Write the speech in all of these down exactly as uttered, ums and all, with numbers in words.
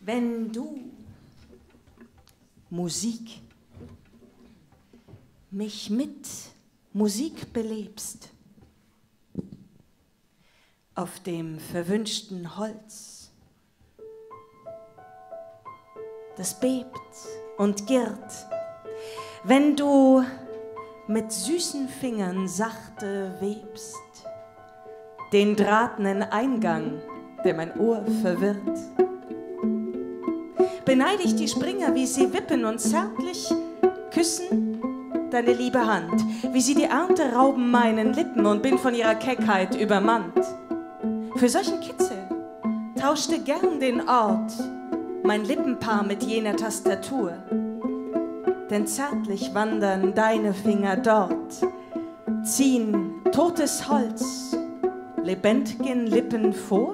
Wenn du Musik mich mit Musik belebst, auf dem verwünschten Holz, das bebt und girrt, wenn du mit süßen Fingern sachte webst, den drahtenen Eingang, der mein Ohr verwirrt. Beneide ich die Springer, wie sie wippen und zärtlich küssen deine liebe Hand, wie sie die Ernte rauben meinen Lippen und bin von ihrer Keckheit übermannt. Für solchen Kitzel tauschte gern den Ort mein Lippenpaar mit jener Tastatur, denn zärtlich wandern deine Finger dort, ziehen totes Holz lebendigen Lippen vor.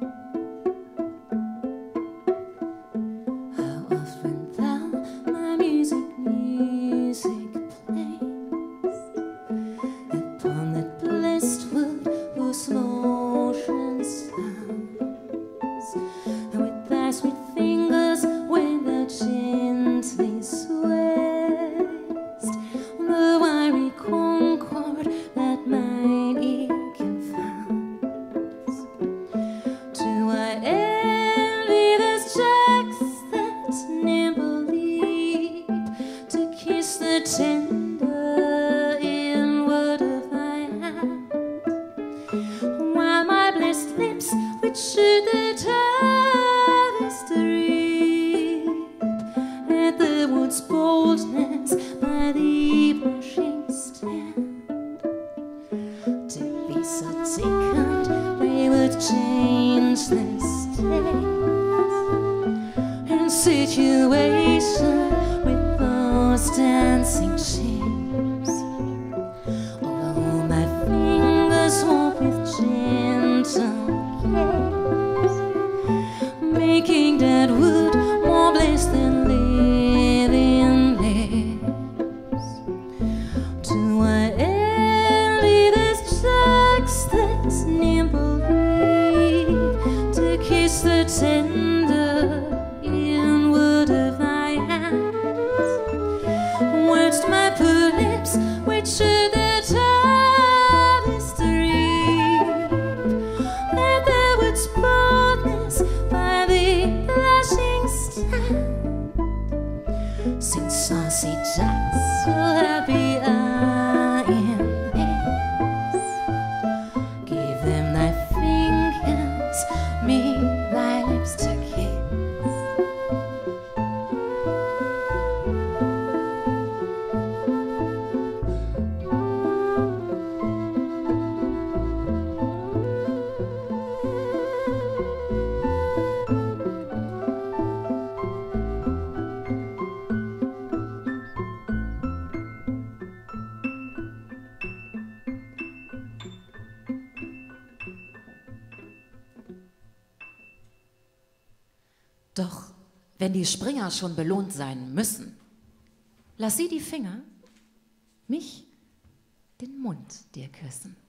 Doch wenn die Springer schon belohnt sein müssen, lass sie die Finger, mich den Mund dir küssen.